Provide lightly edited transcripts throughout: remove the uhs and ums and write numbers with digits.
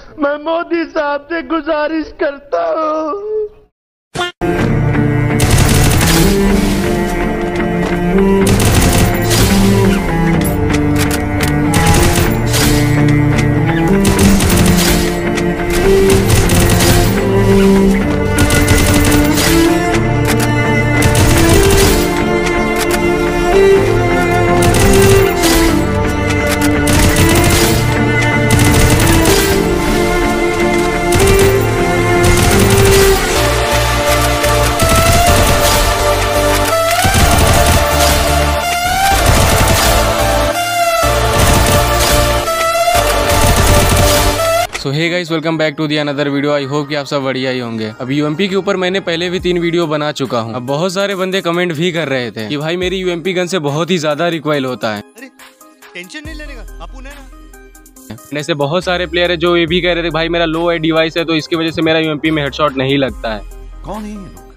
मैं मोदी साहब से गुजारिश करता हूँ। So hey guys, welcome back to the another video. I hope कि आप सब बढ़िया ही होंगे। अब यूएमपी के ऊपर मैंने पहले भी 3 वीडियो बना चुका हूँ। अब बहुत सारे बंदे कमेंट भी कर रहे थे कि भाई मेरी यूएमपी गन से बहुत ही ज्यादा रिकॉइल होता है। अरे टेंशन नहीं लेने का, अपुन है ना। ऐसे बहुत सारे प्लेयर है जो ये भी कह रहे थे भाई मेरा लो है डिवाइस है तो इसकी वजह से मेरा यूएमपी में हेडशॉट नहीं लगता है। कौन है ये लोग,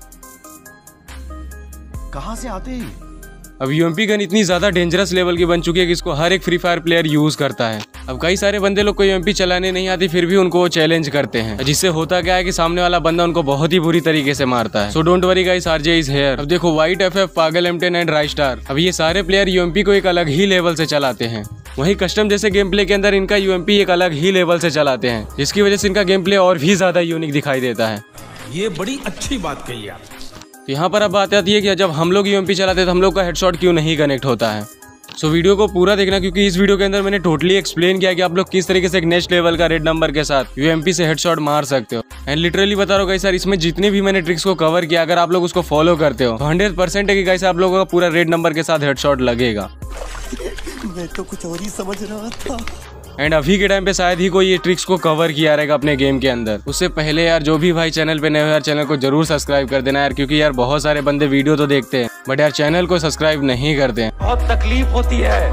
कहाँ से आते हैं? अब यूएमपी गन इतनी ज्यादा डेंजरस लेवल की बन चुकी है कि इसको हर एक फ्री फायर प्लेयर यूज करता है। अब कई सारे बंदे लोग को यूएमपी चलाने नहीं आती फिर भी उनको वो चैलेंज करते हैं, जिससे होता क्या है कि सामने वाला बंदा उनको बहुत ही बुरी तरीके से मारता है। So don't worry guys, RJ is here. अब देखो व्हाइट एफएफ, पागल M10 एंड राइस्टार, अब ये सारे प्लेयर यूएमपी को एक अलग ही लेवल से चलाते हैं। वहीं कस्टम जैसे गेम प्ले के अंदर इनका यूएमपी एक अलग ही लेवल से चलाते हैं, जिसकी वजह से इनका गेम प्ले और भी ज्यादा यूनिक दिखाई देता है। ये बड़ी अच्छी बात कही आप। तो यहाँ पर अब बात आती है कि जब हम लोग यूएमपी चलाते हैं तो हम लोग का हेडशॉट क्यों नहीं कनेक्ट होता है। सो वीडियो को पूरा देखना, क्योंकि इस वीडियो के अंदर मैंने टोटली एक्सप्लेन किया कि आप लोग किस तरीके से एक नेक्स्ट लेवल का रेड नंबर के साथ यूएमपी से हेडशॉट मार सकते हो। एंड लिटरली बता रहा हूँ गाइस, इसमें जितने भी मैंने ट्रिक्स को कवर किया अगर आप लोग उसको फॉलो करते हो तो 100% है कि गाइस आप लोगों का पूरा रेड नंबर के साथ हेडशॉट लगेगा। मैं तो कुछ और ही समझ रहा था। एंड अभी के टाइम पे शायद ही कोई ये ट्रिक्स को कवर किया रहेगा अपने गेम के अंदर। उससे पहले यार जो भी भाई चैनल पे नए हो यार चैनल को जरूर सब्सक्राइब कर देना यार, क्योंकि यार बहुत सारे बंदे वीडियो तो देखते हैं बट यार चैनल को सब्सक्राइब नहीं करते हैं। बहुत तकलीफ होती है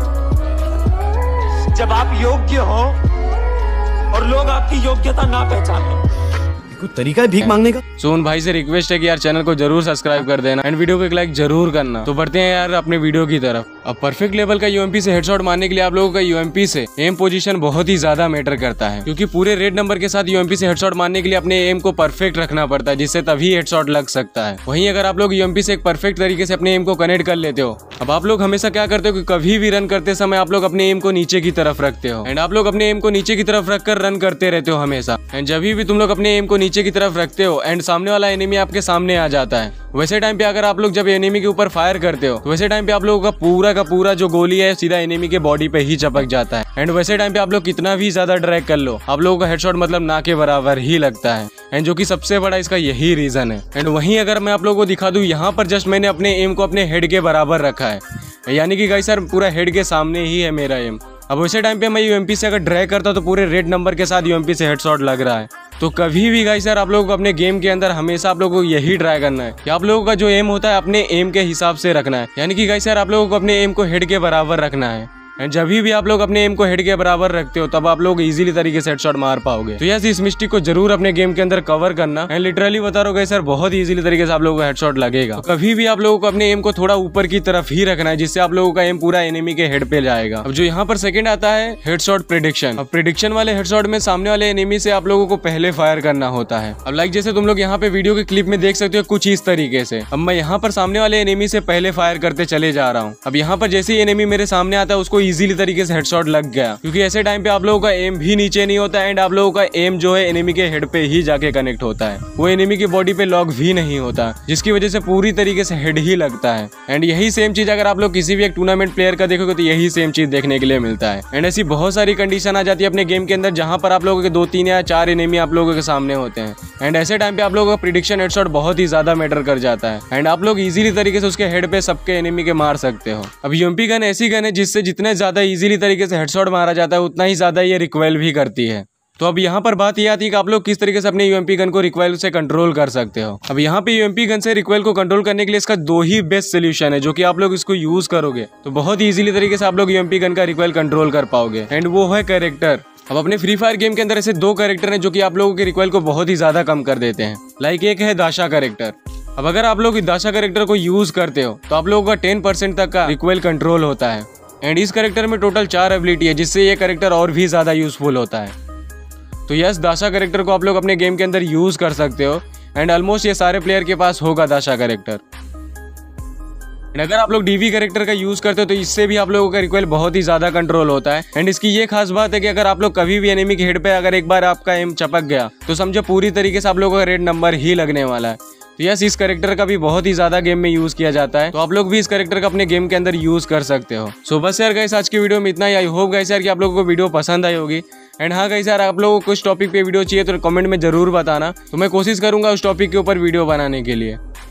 जब आप योग्य हो और लोग आपकी योग्यता ना पहचाने। कोई तरीका है भीख मांगने का? सो उन भाई से रिक्वेस्ट है कि यार चैनल को जरूर सब्सक्राइब कर देना एंड वीडियो को एक लाइक जरूर करना। तो बढ़ते हैं यार अपने वीडियो की तरफ। अब परफेक्ट लेवल का यूएमपी से हेडशॉट मारने के लिए आप लोगों का यूएमपी से एम पोजीशन बहुत ही ज्यादा मैटर करता है, क्योंकि पूरे रेड नंबर के साथ यूएमपी से हेडशॉट मारने के लिए अपने एम को परफेक्ट रखना पड़ता है, जिससे तभी हेडशॉट लग सकता है। वहीं अगर आप लोग यूएमपी से एक परफेक्ट तरीके से अपने एम को कनेक्ट कर लेते हो, अब आप लोग हमेशा क्या करते हो कि कभी भी रन करते समय आप लोग अपने एम को नीचे की तरफ रखते हो एंड आप लोग अपने एम को नीचे की तरफ रखकर रन करते रहते हो हमेशा। एंड जब भी तुम लोग अपने एम को नीचे की तरफ रखते हो एंड सामने वाला एनिमी आपके सामने आ जाता है, वैसे टाइम पे अगर आप लोग जब एनिमी के ऊपर फायर करते हो तो वैसे टाइम पे आप लोगों का पूरा जो गोली है सीधा एनिमी के बॉडी पे ही चपक जाता है। एंड वैसे टाइम पे आप लोग कितना भी ज्यादा ड्रैग कर लो आप लोगों का हेडशॉट मतलब ना के बराबर ही लगता है, एंड जो कि सबसे बड़ा इसका यही रीजन है। एंड वहीं अगर मैं आप लोगों को दिखा दूं, यहाँ पर जस्ट मैंने अपने एम को अपने हेड के बराबर रखा है, यानी कि गाइस सर पूरा हेड के सामने ही है मेरा एम। अब वैसे टाइम पे मैं यूएमपी से अगर ड्रैग करता हूं तो पूरे रेड नंबर के साथ यूएमपी से हेडशॉट लग रहा है। तो कभी भी गाइस यार आप लोगों को अपने गेम के अंदर हमेशा आप लोगों को यही ट्राई करना है कि आप लोगों का जो एम होता है अपने एम के हिसाब से रखना है, यानी कि गाइस यार आप लोगों को अपने एम को हेड के बराबर रखना है। एंड जब भी आप लोग अपने एम को हेड के बराबर रखते हो तब आप लोग इजीली तरीके से हेडशॉट मार पाओगे। तो यस, इस मिस्टेक को जरूर अपने गेम के अंदर कवर करना। एंड लिटरली बता रहा हूँ सर बहुत इजीली तरीके से आप लोगों को हेडशॉट लगेगा। तो कभी भी आप लोगों को अपने एम को थोड़ा ऊपर की तरफ ही रखना है, जिससे आप लोगों का एम पूरा एनिमी के हेड पे जाएगा। अब जो यहाँ पर सेकंड आता है हेडशॉट प्रेडिक्शन। अब प्रेडिक्शन वाले हेडशॉट में सामने वाले एनिमी से आप लोगों को पहले फायर करना होता है। अब लाइक जैसे तुम लोग यहाँ पे वीडियो के क्लिप में देख सकते हो कुछ इस तरीके से। अब मैं यहाँ पर सामने वाले एनिमी से पहले फायर करते चले जा रहा हूँ। अब यहाँ पर जैसे ही एनिमी मेरे सामने आता है उसको इजीली तरीके से शॉट लग गया, क्योंकि ऐसे टाइम पे आप लोगों का एम भी नीचे नहीं होता एंड आप लोगों का एम जो है एनिमी के हेड पे ही जाके कनेक्ट होता है, वो एनिमी की बॉडी पे लॉक भी नहीं होता, जिसकी वजह से पूरी तरीके से हेड ही लगता है। एंड यही सेम चीज अगर आप लोग किसी भी एक टूर्नामेंट प्लेयर का देखोगे तो यही सेम चीज देखने के लिए मिलता है। एंड ऐसी बहुत सारी कंडीशन आ जाती है अपने गेम के अंदर जहां पर आप लोगों के 2-3 या 4 एनिमी आप लोगों के सामने होते हैं एंड ऐसे टाइम पे आप लोगों का प्रेडिक्शन हेडशॉट बहुत ही ज्यादा मैटर कर जाता है एंड आप लोग इजीली तरीके से उसके हेड पे सबके एनिमी के मार सकते हो। अब यूएमपी गन ऐसी गन है जिससे जितने ज्यादा इजीली तरीके से हेडशॉट मारा जाता है उतना ही ज्यादा ये रिकॉइल भी करती है। तो अब यहाँ पर बात यह आती है कि आप लोग किस तरीके से अपने यूएमपी गन को रिकॉइल से कंट्रोल कर सकते हो। अब यहाँ पे यूएमपी गन से रिकॉइल को कंट्रोल करने के लिए इसका 2 ही बेस्ट सोल्यूशन है, जो कि आप लोग इसको यूज करोगे तो बहुत ही इजीली तरीके से आप लोग यूएमपी गन का रिकॉइल कंट्रोल कर पाओगे, एंड वो है कैरेक्टर। अब अपने फ्री फायर गेम के अंदर ऐसे 2 कैरेक्टर हैं जो कि आप लोगों के रिकॉइल को बहुत ही ज्यादा कम कर देते हैं। लाइक एक है दाशा कैरेक्टर। अब अगर आप लोग दाशा कैरेक्टर को यूज करते हो तो आप लोगों का 10% तक का रिकॉइल कंट्रोल होता है एंड इस कैरेक्टर में टोटल 4 एबिलिटी है, जिससे ये कैरेक्टर और भी ज्यादा यूजफुल होता है। तो यस, दाशा कैरेक्टर को आप लोग अपने गेम के अंदर यूज कर सकते हो एंड ऑलमोस्ट ये सारे प्लेयर के पास होगा दाशा कैरेक्टर। एंड अगर आप लोग डीवी कैरेक्टर का यूज करते हो तो इससे भी आप लोगों का रिकॉइल बहुत ही ज्यादा कंट्रोल होता है। एंड इसकी ये खास बात है कि अगर आप लोग कभी भी एनिमी के हेड पे अगर एक बार आपका एम चपक गया तो समझो पूरी तरीके से आप लोगों का रेड नंबर ही लगने वाला है। तो यस, इस कैरेक्टर का भी बहुत ही ज्यादा गेम में यूज किया जाता है, तो आप लोग भी इस कैरेक्टर का अपने गेम के अंदर यूज कर सकते हो। सो बस यार गाइस, आज की वीडियो में इतना ही। आई होप गाइस यार कि आप लोगों को वीडियो पसंद आई होगी। एंड हाँ गाइस यार, आप लोगों को कुछ टॉपिक पे वीडियो चाहिए तो कमेंट में जरूर बताना, तो मैं कोशिश करूंगा उस टॉपिक के ऊपर वीडियो बनाने के लिए।